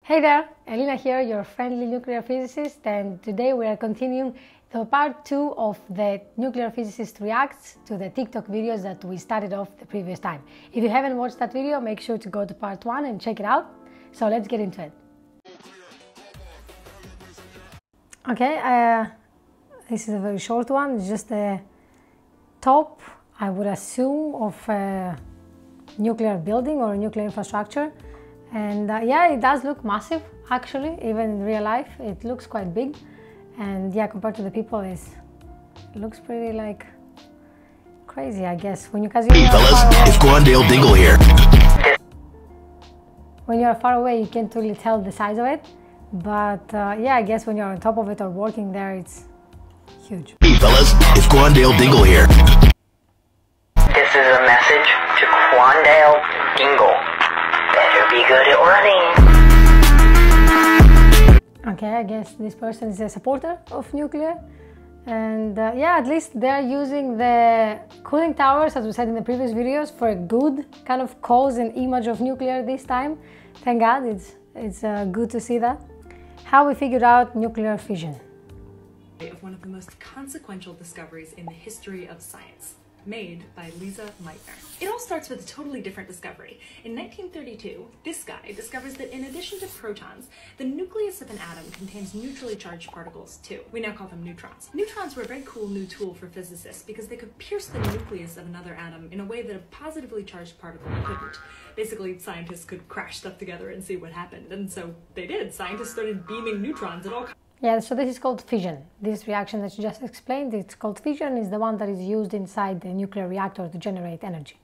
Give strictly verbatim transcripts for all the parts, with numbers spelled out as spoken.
Hey there, Elena here, your friendly nuclear physicist, and today we are continuing the part two of the Nuclear Physicist Reacts to the TikTok videos that we started off the previous time. If you haven't watched that video, make sure to go to part one and check it out. So let's get into it. Okay, uh, this is a very short one, it's just the top, I would assume, of a nuclear building or a nuclear infrastructure. And uh, yeah, it does look massive, actually, even in real life. It looks quite big. And yeah, compared to the people, it's, it looks pretty like crazy, I guess. When you, cause you hey fellas, it's Glendale Dingle here. When you're far away, you can't really tell the size of it. But uh, yeah, I guess when you're on top of it or working there, it's huge. Hey fellas, it's Glendale Dingle here. This is a message to Quandale Dingle. Better be good at running. Okay, I guess this person is a supporter of nuclear. And uh, yeah, at least they're using the cooling towers, as we said in the previous videos, for a good kind of cause and image of nuclear this time. Thank God, it's, it's uh, good to see that. How we figured out nuclear fission. Of one of the most consequential discoveries in the history of science, made by Lisa Meitner. It all starts with a totally different discovery. In nineteen thirty-two, this guy discovers that in addition to protons, the nucleus of an atom contains neutrally charged particles too. We now call them neutrons. Neutrons were a very cool new tool for physicists because they could pierce the nucleus of another atom in a way that a positively charged particle couldn't. Basically, scientists could crash stuff together and see what happened, and so they did. Scientists started beaming neutrons at all kinds. Yeah, so this is called fission. This reaction that you just explained, it's called fission, is the one that is used inside the nuclear reactor to generate energy.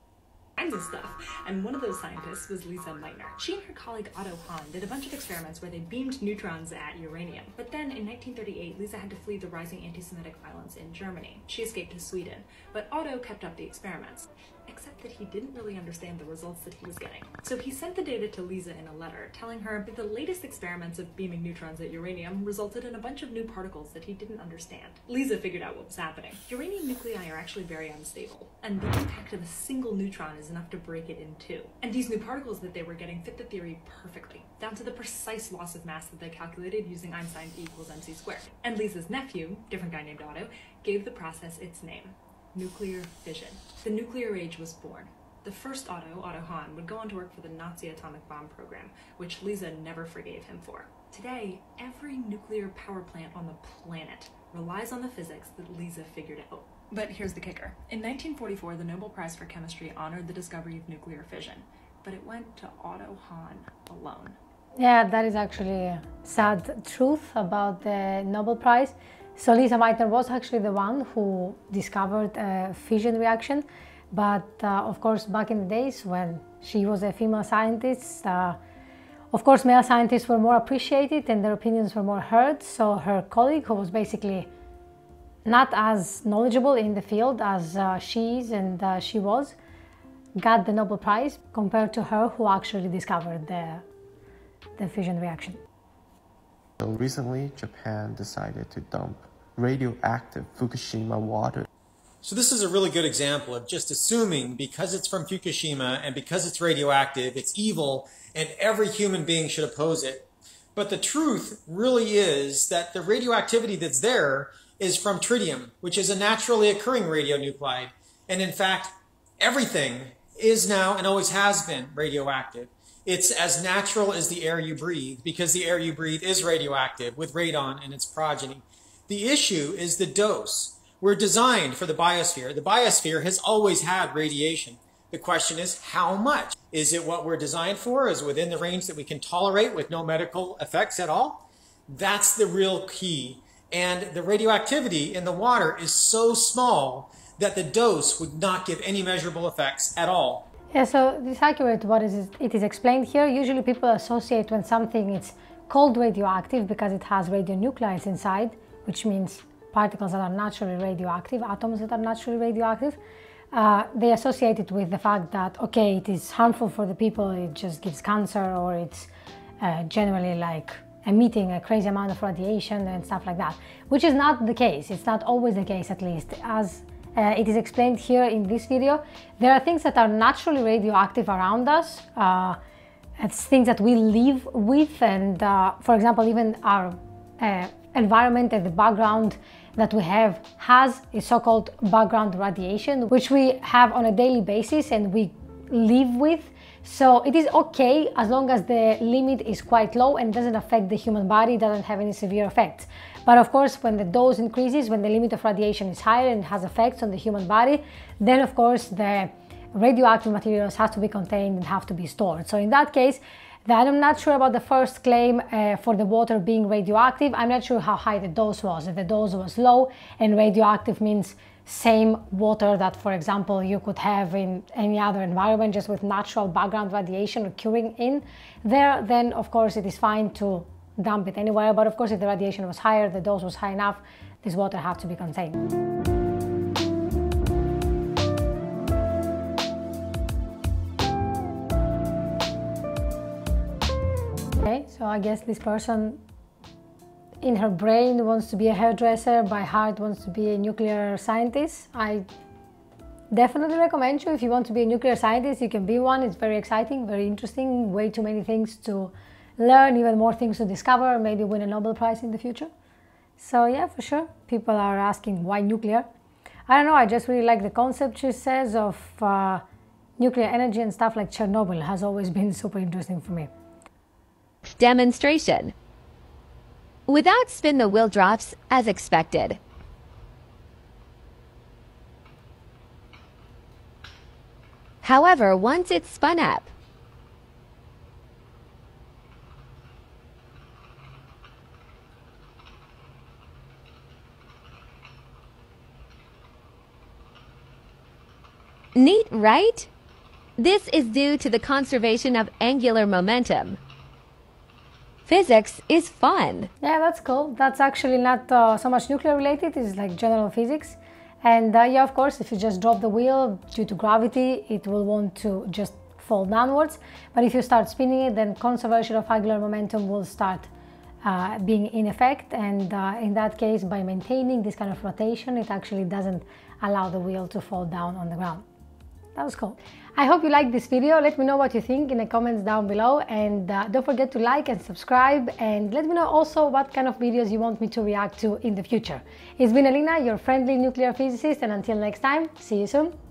Kinds of stuff, and one of those scientists was Lisa Meitner. She and her colleague Otto Hahn did a bunch of experiments where they beamed neutrons at uranium. But then in nineteen thirty-eight, Lisa had to flee the rising anti-Semitic violence in Germany. She escaped to Sweden, but Otto kept up the experiments, except that he didn't really understand the results that he was getting. So he sent the data to Lisa in a letter, telling her that the latest experiments of beaming neutrons at uranium resulted in a bunch of new particles that he didn't understand. Lisa figured out what was happening. Uranium nuclei are actually very unstable, and the impact of a single neutron is enough to break it in two. And these new particles that they were getting fit the theory perfectly, down to the precise loss of mass that they calculated using Einstein's E equals mc squared. And Lisa's nephew, different guy named Otto, gave the process its name: nuclear fission. The nuclear age was born. The first Otto, Otto Hahn, would go on to work for the Nazi atomic bomb program, which Lisa never forgave him for. Today, every nuclear power plant on the planet relies on the physics that Lisa figured out. But here's the kicker. In nineteen forty-four, the Nobel Prize for Chemistry honored the discovery of nuclear fission, but it went to Otto Hahn alone. Yeah, that is actually a sad truth about the Nobel Prize. So Lisa Meitner was actually the one who discovered a fission reaction, but uh, of course back in the days when she was a female scientist, uh, of course male scientists were more appreciated and their opinions were more heard, so her colleague, who was basically not as knowledgeable in the field as uh, she is and uh, she was, got the Nobel Prize compared to her, who actually discovered the, the fission reaction. So recently, Japan decided to dump radioactive Fukushima water. So this is a really good example of just assuming because it's from Fukushima and because it's radioactive, it's evil and every human being should oppose it. But the truth really is that the radioactivity that's there is from tritium, which is a naturally occurring radionuclide. And in fact, everything is now and always has been radioactive. It's as natural as the air you breathe, because the air you breathe is radioactive with radon and its progeny. The issue is the dose. We're designed for the biosphere. The biosphere has always had radiation. The question is, how much? Is it what we're designed for? Is it within the range that we can tolerate with no medical effects at all? That's the real key. And the radioactivity in the water is so small that the dose would not give any measurable effects at all. Yeah, so this is accurate what is it is explained here. Usually people associate when something is called radioactive because it has radionuclides inside, which means particles that are naturally radioactive, atoms that are naturally radioactive. Uh, they associate it with the fact that, okay, it is harmful for the people, it just gives cancer, or it's uh, generally like emitting a crazy amount of radiation and stuff like that, which is not the case. It's not always the case, at least. As uh, it is explained here in this video, there are things that are naturally radioactive around us, uh, it's things that we live with, and uh, for example, even our uh, environment and the background that we have has a so-called background radiation, which we have on a daily basis and we live with. So it is okay as long as the limit is quite low and doesn't affect the human body, doesn't have any severe effects. But of course, when the dose increases, when the limit of radiation is higher and has effects on the human body, then of course the radioactive materials have to be contained and have to be stored. So in that case, that I'm not sure about the first claim uh, for the water being radioactive. I'm not sure how high the dose was. If the dose was low, and radioactive means same water that, for example, you could have in any other environment just with natural background radiation occurring in there, then of course it is fine to dump it anywhere. But of course, if the radiation was higher, the dose was high enough, this water has to be contained. Okay, so I guess this person in her brain wants to be a hairdresser, by heart wants to be a nuclear scientist. I definitely recommend you, if you want to be a nuclear scientist, you can be one. It's very exciting, very interesting, way too many things to learn, even more things to discover, maybe win a Nobel Prize in the future. So yeah, for sure, people are asking why nuclear. I don't know, I just really like the concept she says of uh, nuclear energy and stuff like Chernobyl has always been super interesting for me. Demonstration. Without spin the wheel drops as expected. However, once it's spun up, neat, right? This is due to the conservation of angular momentum. Physics is fun. Yeah, that's cool. That's actually not uh, so much nuclear related, it's like general physics. And uh, yeah, of course, if you just drop the wheel due to gravity, it will want to just fall downwards. But if you start spinning it, then conservation of angular momentum will start uh, being in effect. And uh, in that case, by maintaining this kind of rotation, it actually doesn't allow the wheel to fall down on the ground. That was cool. I hope you liked this video. Let me know what you think in the comments down below, and uh, don't forget to like and subscribe, and let me know also what kind of videos you want me to react to in the future. It's been Alina, your friendly nuclear physicist, and until next time, see you soon.